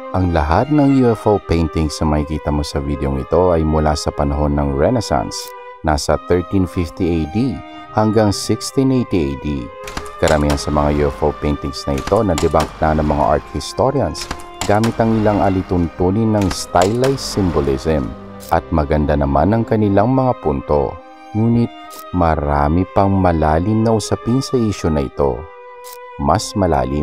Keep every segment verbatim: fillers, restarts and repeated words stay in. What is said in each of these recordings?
Ang lahat ng U F O paintings na makikita mo sa videong ito ay mula sa panahon ng Renaissance, nasa thirteen fifty A D hanggang sixteen eighty A D. Karamihan sa mga U F O paintings na ito na debunk na ng mga art historians gamit ang ilang alituntunin ng stylized symbolism, at maganda naman ang kanilang mga punto. Ngunit marami pang malalim na usapin sa issue na ito. Mas malalim.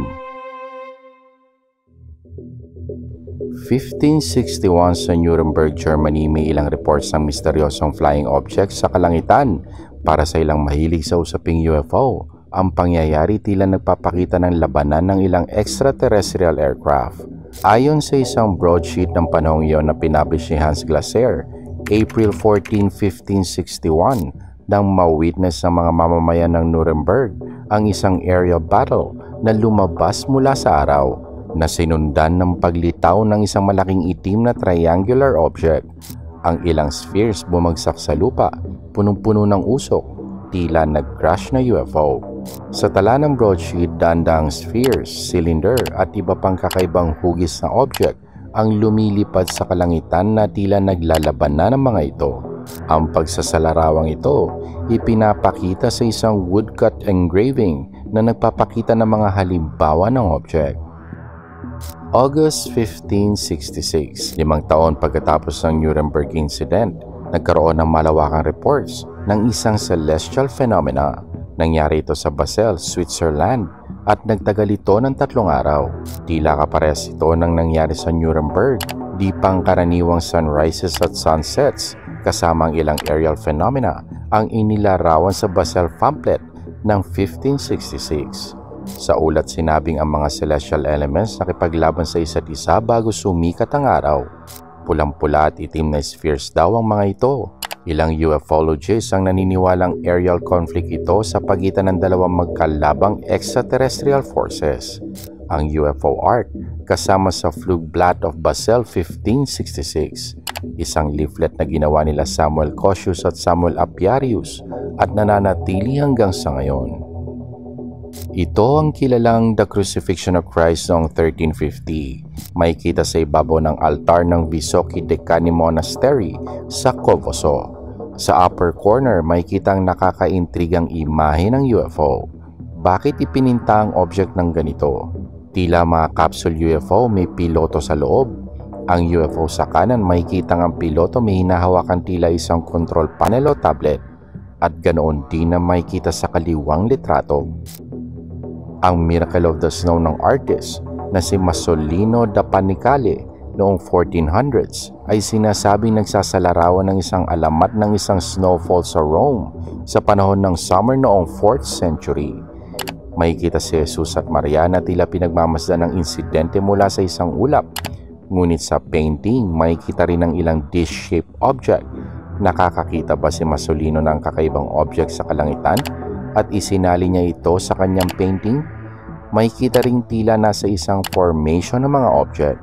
fifteen sixty-one sa Nuremberg, Germany, may ilang reports ng misteryosong flying objects sa kalangitan. Para sa ilang mahilig sa usaping U F O, ang pangyayari tila nagpapakita ng labanan ng ilang extraterrestrial aircraft. Ayon sa isang broadsheet ng panahong iyon na pinablish ni Hans Glaser, April fourteenth, fifteen sixty-one, nang ma-witness ng mga mamamayan ng Nuremberg ang isang aerial battle na lumabas mula sa araw, na sinundan ng paglitaw ng isang malaking itim na triangular object. Ang ilang spheres bumagsak sa lupa, punong-puno ng usok, tila nag-crash na U F O. Sa tala ng broadsheet, dandang spheres, cylinder at iba pang kakaibang hugis na object ang lumilipad sa kalangitan na tila naglalaban na ng mga ito. Ang pagsasalarawang ito ipinapakita sa isang woodcut engraving na nagpapakita ng mga halimbawa ng object. August fifteen sixty-six, limang taon pagkatapos ng Nuremberg incident, nagkaroon ng malawakang reports ng isang celestial phenomena. Nangyari ito sa Basel, Switzerland, at nagtagal ito ng tatlong araw. Tila kaparehas ito ng nangyari sa Nuremberg, di pangkaraniwang sunrises at sunsets, kasama ang ilang aerial phenomena ang inilarawan sa Basel pamphlet ng fifteen sixty-six. Sa ulat sinabing ang mga celestial elements nakipaglaban sa isa't isa bago sumikat ang araw. Pulang-pula at itim na spheres daw ang mga ito. Ilang ufologists ang naniniwalang aerial conflict ito sa pagitan ng dalawang magkalabang extraterrestrial forces. Ang U F O art kasama sa Flugblatt of Basel fifteen sixty-six, isang leaflet na ginawa nila Samuel Cosius at Samuel Apiarius at nananatili hanggang sa ngayon. Ito ang kilalang The Crucifixion of Christ noong thirteen fifty. May kita sa ibabaw ng altar ng Vysoky Dekani Monastery sa Kovoso. Sa upper corner, may kitang nakakaintrigang imahe ng U F O. Bakit ipininta ang object ng ganito? Tila mga capsule U F O may piloto sa loob. Ang U F O sa kanan, may kitang ang piloto may hinahawakan tila isang control panel o tablet. At ganoon din na may kita sa kaliwang litrato. Ang Miracle of the Snow ng artist na si Masolino da Panicale noong fourteen hundreds ay sinasabing nagsasalarawan ng isang alamat ng isang snowfall sa Rome sa panahon ng summer noong fourth century. Makikita si Jesus at Maria na tila pinagmamasdan ng insidente mula sa isang ulap. Ngunit sa painting, makikita rin ng ilang dish-shaped object. Nakakakita ba si Masolino ng kakaibang object sa kalangitan at isinali niya ito sa kanyang painting? Makikita ring tila nasa isang formation ng mga object.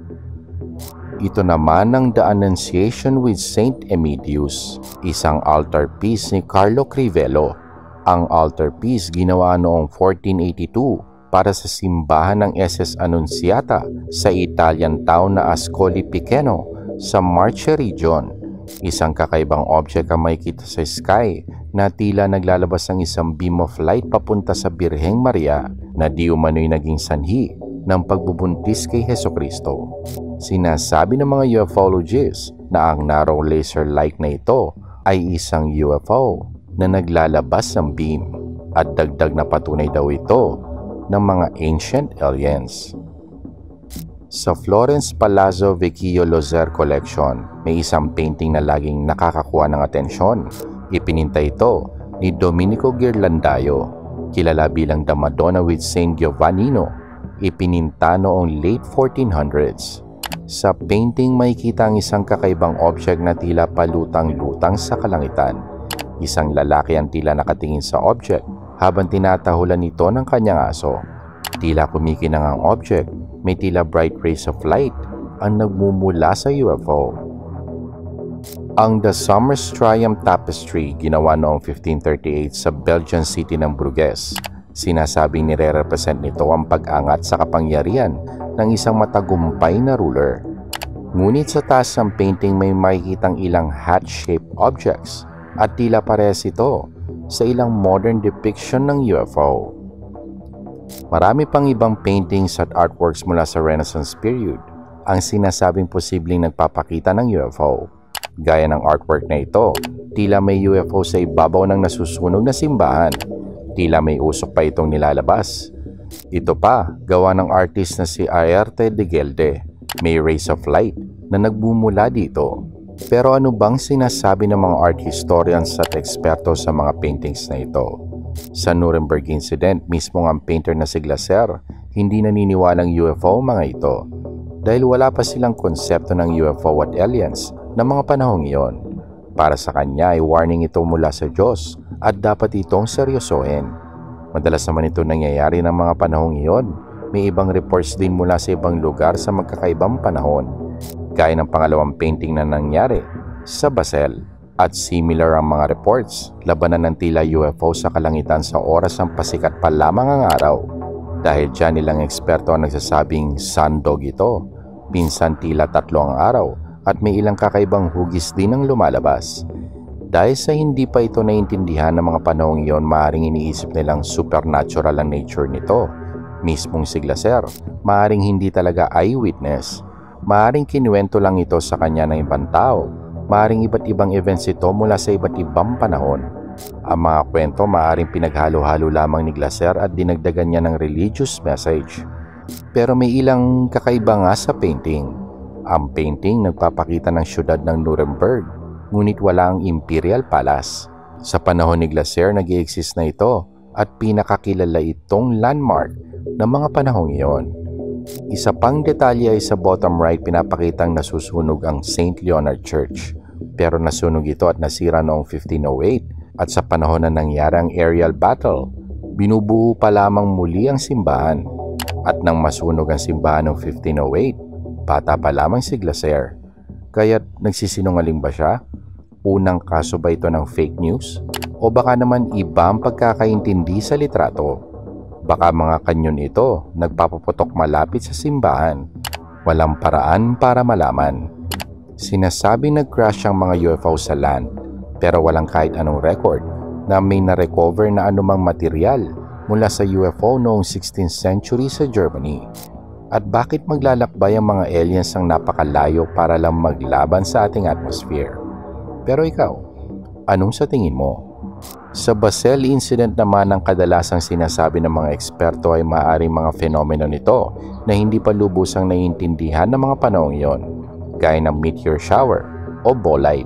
Ito naman ang The Annunciation with Saint Emilius, isang altar piece ni Carlo Crivello. Ang altar piece ginawa noong fourteen eighty-two para sa simbahan ng S S Annunziata sa Italian town na Ascoli Piceno sa Marche region. Isang kakaibang object ang makikita sa sky na tila naglalabas ng isang beam of light papunta sa Birheng Maria na di umano'y naging sanhi ng pagbubuntis kay Hesukristo. Sinasabi ng mga ufologists na ang narrow laser light na ito ay isang U F O na naglalabas ng beam, at dagdag na patunay daw ito ng mga ancient aliens. Sa Florence Palazzo Vecchio Lozer Collection, may isang painting na laging nakakakuha ng atensyon. Ipininta ito ni Domenico Ghirlandaio, kilala bilang The Madonna with Saint Giovannino. Ipininta noong late fourteen hundreds. Sa painting, makikita ang isang kakaibang object na tila palutang-lutang sa kalangitan. Isang lalaki ang tila nakatingin sa object habang tinatahulan ito ng kanyang aso. Tila kumikinang ang object. May tila bright rays of light ang nagmumula sa U F O. Ang The Summer's Triumph Tapestry ginawa noong fifteen thirty-eight sa Belgian city ng Bruges. Sinasabing nire-represent nito ang pag-angat sa kapangyarihan ng isang matagumpay na ruler. Ngunit sa taas ng painting may makikitang ilang hat-shaped objects at tila parehas ito sa ilang modern depiction ng U F O. Marami pang ibang paintings at artworks mula sa Renaissance period ang sinasabing posibleng nagpapakita ng U F O. Gaya ng artwork na ito, tila may U F O sa ibabaw ng nasusunog na simbahan. Tila may usok pa itong nilalabas. Ito pa, gawa ng artist na si Aerte de Gelde. May rays of light na nagbumula dito. Pero ano bang sinasabi ng mga art historians at eksperto sa mga paintings na ito? Sa Nuremberg incident, mismo ang painter na si Glaser, hindi naniniwalang U F O mga ito. Dahil wala pa silang konsepto ng U F O at aliens ng mga panahong iyon. Para sa kanya ay warning ito mula sa Diyos at dapat itong seryosohin. Madalas naman ito nangyayari ng mga panahong iyon. May ibang reports din mula sa ibang lugar sa magkakaibang panahon. Gaya ng pangalawang painting na nangyari sa Basel. At similar ang mga reports, labanan ng tila U F O sa kalangitan sa oras ng pasikat pa lamang ang araw. Dahil dyan ilang eksperto ang nagsasabing sundog ito. Minsan tila tatlo ang araw at may ilang kakaibang hugis din ang lumalabas. Dahil sa hindi pa ito naintindihan ng mga panahong iyon, maaaring iniisip nilang supernatural ang nature nito. Mismong si Glaser, maaaring hindi talaga eyewitness. Maaaring kinuwento lang ito sa kanya ng ibang tao. Maaaring iba't ibang events ito mula sa iba't ibang panahon. Ang mga kwento maaaring pinaghalo-halo lamang ni Glaser at dinagdagan niya ng religious message. Pero may ilang kakaiba nga sa painting. Ang painting nagpapakita ng syudad ng Nuremberg, ngunit wala ang Imperial Palace. Sa panahon ni Glaser, nag-i-exist na ito at pinakakilala itong landmark ng mga panahong iyon. Isa pang detalye ay sa bottom right pinapakitang nasusunog ang Saint Leonard Church. Pero nasunog ito at nasira noong fifteen oh eight at sa panahon na nangyari ang aerial battle, binubuo pa lamang muli ang simbahan. At nang masunog ang simbahan noong fifteen oh eight, bata pa lamang si Glaser. Kaya't nagsisinungaling ba siya? Unang kaso ba ito ng fake news? O baka naman iba ang pagkakaintindi sa litrato? Baka mga kanyon ito nagpapaputok malapit sa simbahan. Walang paraan para malaman. Sinasabi nag-crash ang mga U F O sa land, pero walang kahit anong record na may na-recover na anumang material mula sa U F O noong sixteenth century sa Germany. At bakit maglalakbay ang mga aliens ang napakalayo para lang maglaban sa ating atmosphere? Pero ikaw, anong sa tingin mo? Sa Basel incident naman, ang kadalasang sinasabi ng mga eksperto ay maaaring mga fenomeno nito na hindi pa lubusang naiintindihan ng mga panahong iyon, gaya ng meteor shower o bolide.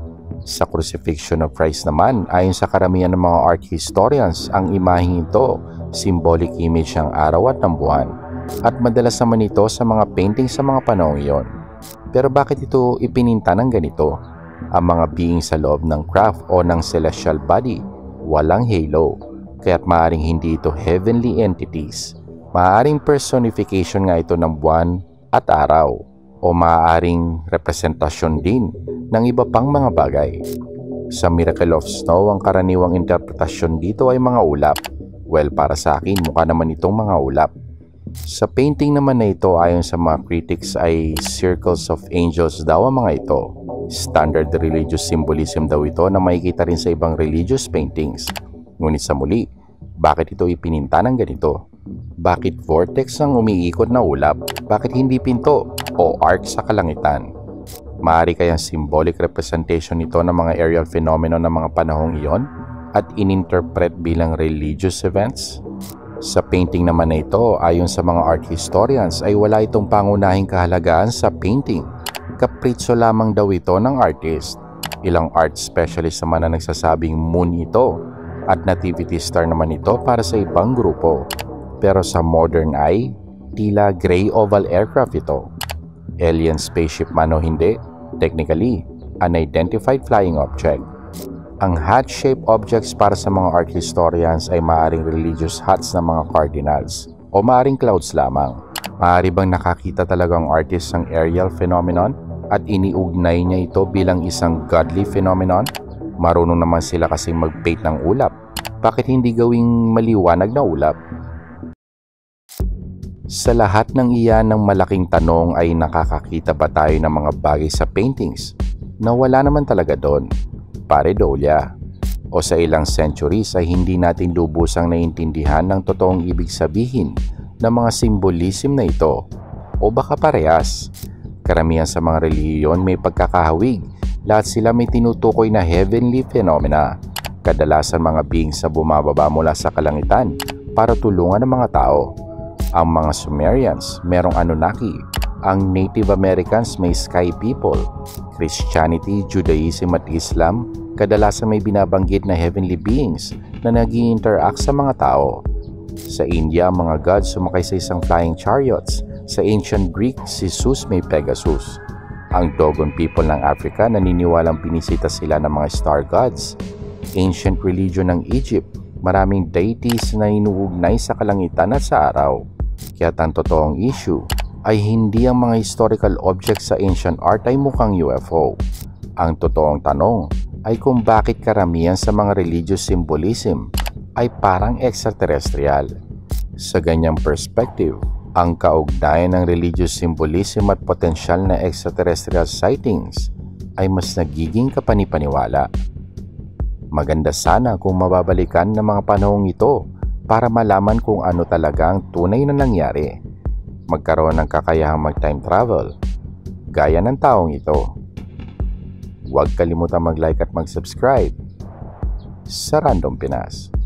Sa crucifixion of Christ naman, ayon sa karamihan ng mga art historians, ang imaheng ito, symbolic image ng araw at ng buwan. At madalas naman ito sa mga painting sa mga panahong iyon. Pero bakit ito ipininta ng ganito? Ang mga being sa loob ng craft o ng celestial body, walang halo, kaya't maaaring hindi ito heavenly entities. Maaaring personification nga ito ng buwan at araw, o maaaring representasyon din ng iba pang mga bagay. Sa Miracle of Snow, ang karaniwang interpretasyon dito ay mga ulap. Well, para sa akin, mukha naman itong mga ulap. Sa painting naman na ito, ayon sa mga critics, ay circles of angels daw ang mga ito. Standard religious symbolism daw ito na makikita rin sa ibang religious paintings. Ngunit sa muli, bakit ito ipininta ng ganito? Bakit vortex ang umiikot na ulap? Bakit hindi pinto o arc sa kalangitan? Maaari kayang symbolic representation nito ng mga aerial phenomenon ng mga panahong iyon at ininterpret bilang religious events? Sa painting naman na ito, ayon sa mga art historians, ay wala itong pangunahing kahalagaan sa painting. Kapritso lamang daw ito ng artist. Ilang art specialist naman na nagsasabing moon ito at nativity star naman ito para sa ibang grupo. Pero sa modern eye, tila gray oval aircraft ito. Alien spaceship man o hindi, technically, unidentified flying object. Ang hat-shaped objects para sa mga art historians ay maaaring religious hats ng mga cardinals o maaaring clouds lamang. Maaari bang nakakita talagang artist ng aerial phenomenon at iniugnay niya ito bilang isang godly phenomenon? Marunong naman sila kasing mag-paint ng ulap. Bakit hindi gawing maliwanag na ulap? Sa lahat ng iyan ng malaking tanong ay nakakakita ba tayo ng mga bagay sa paintings na wala naman talaga doon, pareidolia, o sa ilang centuries ay hindi natin lubusang naiintindihan ng totoong ibig sabihin ng mga symbolism na ito, o baka parehas. Karamihan sa mga relihiyon may pagkakahawig, lahat sila may tinutukoy na heavenly phenomena, kadalasan mga beings na bumababa mula sa kalangitan para tulungan ang mga tao. Ang mga Sumerians merong Anunnaki, ang Native Americans may Sky People, Christianity, Judaism at Islam kadalasan may binabanggit na heavenly beings na nag-i-interact sa mga tao. Sa India, ang mga gods sumakay sa isang flying chariots. Sa ancient Greek, si Zeus may Pegasus. Ang Dogon people ng Africa naniniwalang pinisita sila ng mga star gods. Ancient religion ng Egypt, maraming deities na inuugnay sa kalangitan at sa araw. Kaya ang totoong issue ay hindi ang mga historical objects sa ancient art ay mukhang U F O. Ang totoong tanong ay kung bakit karamihan sa mga religious symbolism ay parang extraterrestrial. Sa ganyang perspective, ang kaugnayan ng religious symbolism at potensyal na extraterrestrial sightings ay mas nagiging kapanipaniwala. Maganda sana kung mababalikan ng mga panahong ito para malaman kung ano talaga ang tunay na nangyari. Magkaroon ng kakayahang mag-time travel, gaya ng taong ito. Huwag kalimutang mag-like at mag-subscribe sa Random Pinas.